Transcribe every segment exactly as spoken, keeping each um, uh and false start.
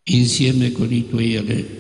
insieme con i tuoi eletti.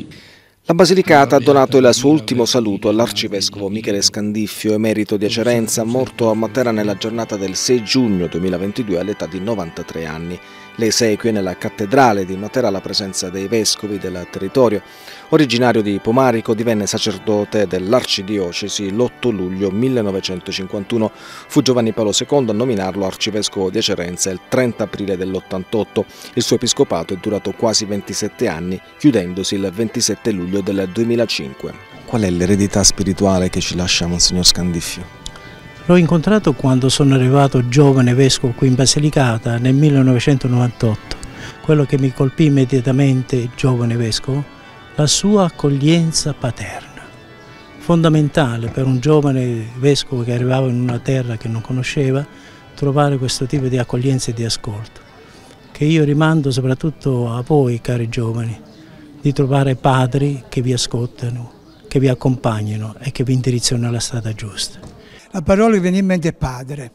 La Basilicata ha donato il suo ultimo saluto all'arcivescovo Michele Scandiffio, emerito di Acerenza, morto a Matera nella giornata del sei giugno duemilaventidue all'età di novantatré anni. Le esequie nella cattedrale di Matera alla presenza dei vescovi del territorio. Originario di Pomarico, divenne sacerdote dell'arcidiocesi l'otto luglio millenovecentocinquantuno. Fu Giovanni Paolo secondo a nominarlo arcivescovo di Acerenza il trenta aprile dell'ottantotto. Il suo episcopato è durato quasi ventisette anni, chiudendosi il ventisette luglio del duemilacinque. Qual è l'eredità spirituale che ci lascia Monsignor Scandiffio? L'ho incontrato quando sono arrivato giovane vescovo qui in Basilicata nel millenovecentonovantotto. Quello che mi colpì immediatamente, giovane vescovo, la sua accoglienza paterna. Fondamentale per un giovane vescovo che arrivava in una terra che non conosceva, trovare questo tipo di accoglienza e di ascolto. Che io rimando soprattutto a voi, cari giovani, di trovare padri che vi ascoltano, che vi accompagnino e che vi indirizzano nella strada giusta. La parola che viene in mente è padre,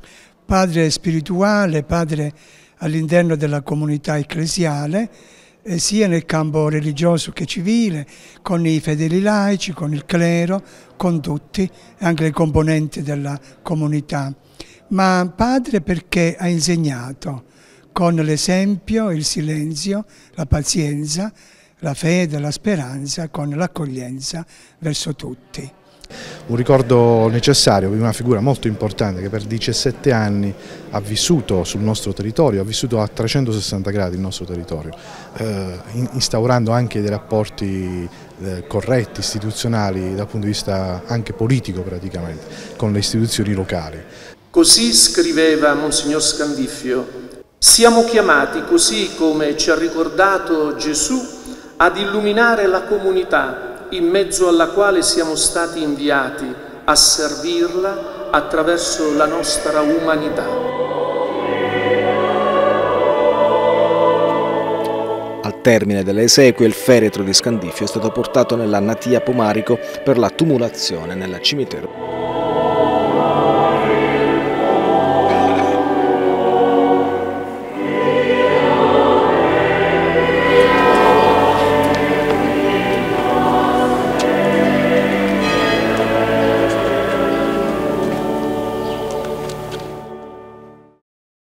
padre spirituale, padre all'interno della comunità ecclesiale, eh, sia nel campo religioso che civile, con i fedeli laici, con il clero, con tutti, anche le componenti della comunità. Ma padre perché ha insegnato con l'esempio, il silenzio, la pazienza, la fede, la speranza, con l'accoglienza verso tutti. Un ricordo necessario di una figura molto importante che per diciassette anni ha vissuto sul nostro territorio, ha vissuto a trecentosessanta gradi il nostro territorio, eh, instaurando anche dei rapporti eh, corretti, istituzionali dal punto di vista anche politico praticamente, con le istituzioni locali. Così scriveva Monsignor Scandiffio: siamo chiamati, così come ci ha ricordato Gesù, ad illuminare la comunità in mezzo alla quale siamo stati inviati a servirla attraverso la nostra umanità. Al termine delle esequie il feretro di Scandiffio è stato portato nella natia Pomarico per la tumulazione nel cimitero.